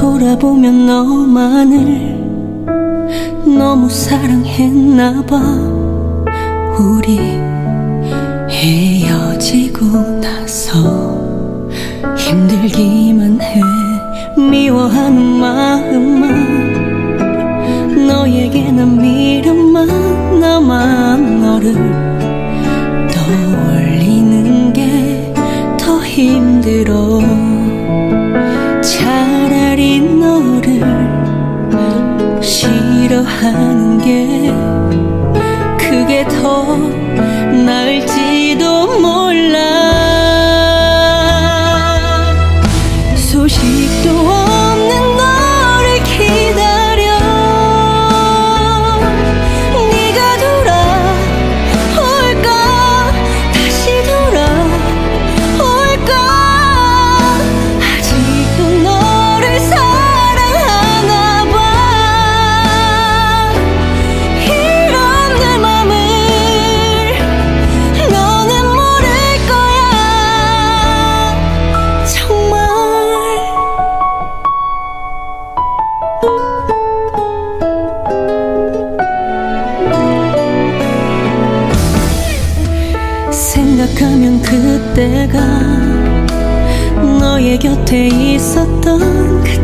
돌아보면 너만을 너무 사랑했나봐. 우리 헤어지고 나서 힘들기만 해. 미워하는 마음만 너에게 난 미련만 나만 너를 떠올리는 게 더 힘들어. 차라리 너를 싫어하는 게 그게 더 나을지도 몰라. 소식도 없는 너를 기다려. 네가 돌아올까? 다시 돌아올까? 아직도 너를 사랑하나 봐. 이런 내 맘을 너는 모를 거야. 정말. 생각하면 그때가 너의 곁에 있었던